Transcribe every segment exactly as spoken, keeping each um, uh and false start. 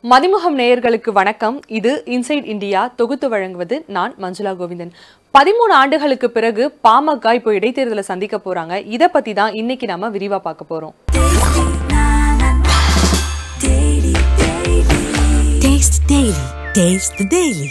மதிமுகம் நேயர்களுக்கு வணக்கம். இது இன்சைட் இந்தியா தொகுத்து வழங்குவது நான் மஞ்சுளா கோவிந்தன். பதிமூணு ஆண்டுகளுக்கு பிறகு பாமக இப்போ இடைத்தேர்தலை சந்திக்க போறாங்க. இத பத்தி தான் இன்னைக்கு நாம விரிவா பார்க்க போறோம். Taste Daily. Taste the Daily.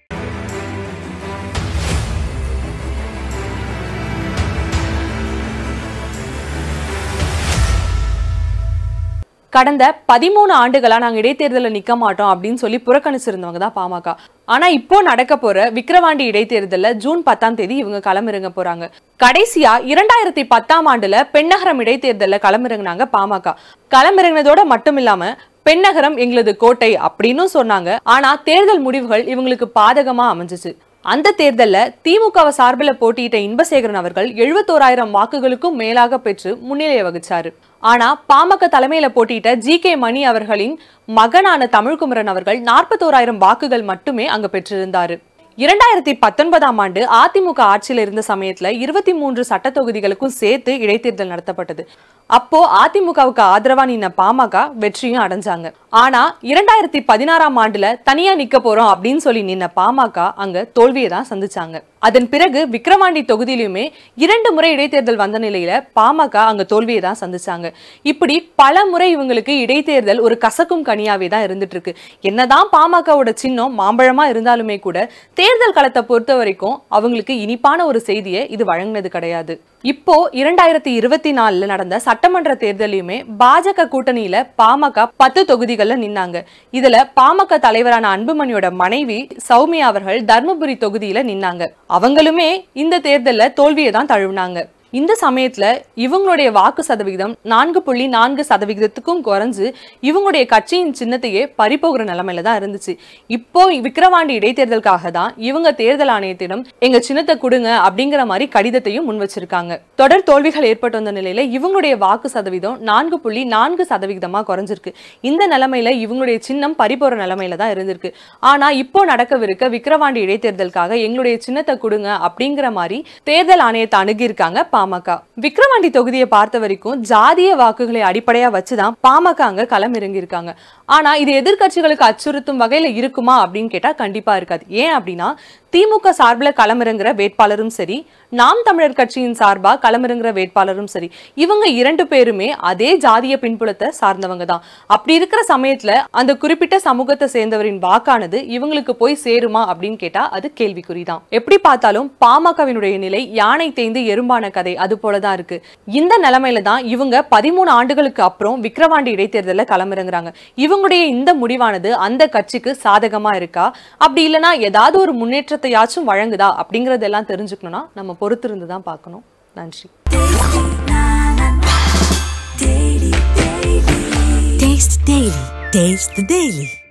கடந்த பதிமூணு ஆண்டுகளா நாங்க இடைத்தேர்தலில் நிக்க மாட்டோம் அப்படின்னு சொல்லி புறக்கணிச்சிருந்தவங்க தான் பாமக. ஆனா இப்போ நடக்க போற விக்கிரவாண்டி இடைத்தேர்தல்ல ஜூன் பத்தாம் தேதி இவங்க களமிறங்க போறாங்க. கடைசியா இரண்டாயிரத்தி பத்தாம் ஆண்டுல பெண்ணகரம் இடைத்தேர்தல்ல களமிறங்கினாங்க பாமக. களமிறங்கினதோட மட்டும் இல்லாம பெண்ணகரம் எங்களது கோட்டை அப்படின்னு சொன்னாங்க. ஆனா தேர்தல் முடிவுகள் இவங்களுக்கு பாதகமா அமைஞ்சிச்சு. அந்த தேர்தல்ல திமுக சார்பில் போட்டியிட்ட இன்பசேகரன் அவர்கள் எழுபத்தோராயிரம் வாக்குகளுக்கும் மேலாக பெற்று முன்னிலை வகிச்சாரு. ஆனா பாமக தலைமையில போட்டியிட்ட ஜி கே மணி அவர்களின் மகனான தமிழ்குமரன் அவர்கள் நாற்பத்தோராயிரம் வாக்குகள் மட்டுமே அங்க பெற்றிருந்தாரு. இரண்டாயிரத்தி பத்தொன்பதாம் ஆண்டு அதிமுக ஆட்சியில் இருந்த சமயத்துல இருபத்தி மூன்று சட்ட தொகுதிகளுக்கும் சேர்த்து இடைத்தேர்தல் நடத்தப்பட்டது. அப்போ அதிமுகவுக்கு ஆதரவா நின்ன பாமக வெற்றியும் அடைஞ்சாங்க. ஆனா இரண்டாயிரத்தி பதினாறாம் ஆண்டுல தனியா நிக்க போறோம் அப்படின்னு சொல்லி நின்ன பாமக அங்க தோல்வியை தான் சந்திச்சாங்க. அதன் பிறகு விக்கிரவாண்டி தொகுதியிலுமே இரண்டு முறை இடைத்தேர்தல் வந்த நிலையில பாமக அங்க தோல்வியை தான் சந்திச்சாங்க. இப்படி பல முறை இவங்களுக்கு இடைத்தேர்தல் ஒரு கசக்கும் கனியாவே தான் இருந்துட்டு இருக்கு. என்னதான் பாமகவோட சின்னம் மாம்பழமா இருந்தாலுமே கூட தேர்தல் களத்தை பொறுத்த வரைக்கும் அவங்களுக்கு இனிப்பான ஒரு செய்தியை இது வழங்கினது கிடையாது. இப்போ இரண்டாயிரத்தி இருபத்தி நாலுல நடந்த சட்டமன்ற தேர்தலையுமே பாஜக கூட்டணியில பாமக பத்து தொகுதிகள்ல நின்னாங்க. இதுல பாமக தலைவரான அன்புமணியோட மனைவி சௌமியா அவர்கள் தர்மபுரி தொகுதியில நின்னாங்க. அவங்களுமே இந்த தேர்தல்ல தோல்வியை தான் தழுவினாங்க. இந்த சமயத்துல இவங்களுடைய வாக்கு சதவிகிதம் நான்கு புள்ளி நான்கு சதவிகிதத்துக்கும் குறைஞ்சு இவங்களுடைய கட்சியின் சின்னத்தையே பறிப்போகிற நிலைமையில தான் இருந்துச்சு. இப்போ விக்கிரவாண்டி இடைத்தேர்தலுக்காக தான் இவங்க தேர்தல் ஆணையத்திடம் எங்க சின்னத்தை கொடுங்க அப்படிங்கிற மாதிரி கடிதத்தையும் முன் வச்சிருக்காங்க. தொடர் தோல்விகள் ஏற்பட்டு வந்த நிலையில இவங்களுடைய வாக்கு சதவீதம் நான்கு புள்ளி நான்கு சதவிகிதமா குறைஞ்சிருக்கு. இந்த நிலைமையில இவங்களுடைய சின்னம் பறிப்போற நிலைமையில தான் இருந்திருக்கு. ஆனா இப்போ நடக்கவிருக்க விக்கிரவாண்டி இடைத்தேர்தலுக்காக எங்களுடைய சின்னத்தை கொடுங்க அப்படிங்கிற மாதிரி தேர்தல் ஆணையத்தை அணுகியிருக்காங்க பாமக. விக்கிரவாண்டி தொகுதியை பார்த்த வரைக்கும் ஜாதிய வாக்குகளை அடிப்படையா வச்சுதான் பாமக அங்க களம் இறங்கி இருக்காங்க. ஆனா இது எதிர்கட்சிகளுக்கு அச்சுறுத்தும் வகையில இருக்குமா அப்படின்னு கேட்டா கண்டிப்பா இருக்காது. ஏன் அப்படின்னா திமுக சார்பில் களமிறங்குற வேட்பாளரும் சரி, நாம் தமிழர் கட்சியின் சார்பா களமிறங்குற வேட்பாளரும் சரி, இவங்க இரண்டு பேருமே அதே ஜாதிய பின்புலத்தை சார்ந்தவங்க தான். அப்படி இருக்கிற சமயத்துல அந்த குறிப்பிட்ட சமூகத்தை சேர்ந்தவரின் வாக்கானது இவங்களுக்கு போய் சேருமா அப்படின்னு கேட்டா அது கேள்விக்குறிதான். எப்படி பார்த்தாலும் பாமகவினுடைய நிலை யானை தேய்ந்து எறும்பான கதை அது போலதான் இருக்கு. இந்த நிலைமையில தான் இவங்க பதிமூணு ஆண்டுகளுக்கு அப்புறம் விக்கிரவாண்டி இடைத்தேர்தலில் களமிறங்குறாங்க. இவங்களுடைய இந்த முடிவானது அந்த கட்சிக்கு சாதகமா இருக்கா, அப்படி இல்லைன்னா ஏதாவது ஒரு முன்னேற்றத்தை யாச்சும் வழங்குதா அப்படிங்கறதெல்லாம் தெரிஞ்சுக்கணும்னா நம்ம பொறுத்திருந்து தான் பார்க்கணும். நன்றி. Taste Daily. Taste the Daily.